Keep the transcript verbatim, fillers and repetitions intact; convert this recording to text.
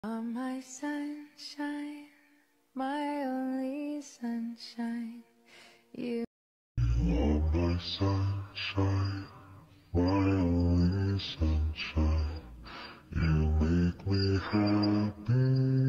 Are my sunshine, my only sunshine. You are my sunshine, my only sunshine. You make me happy.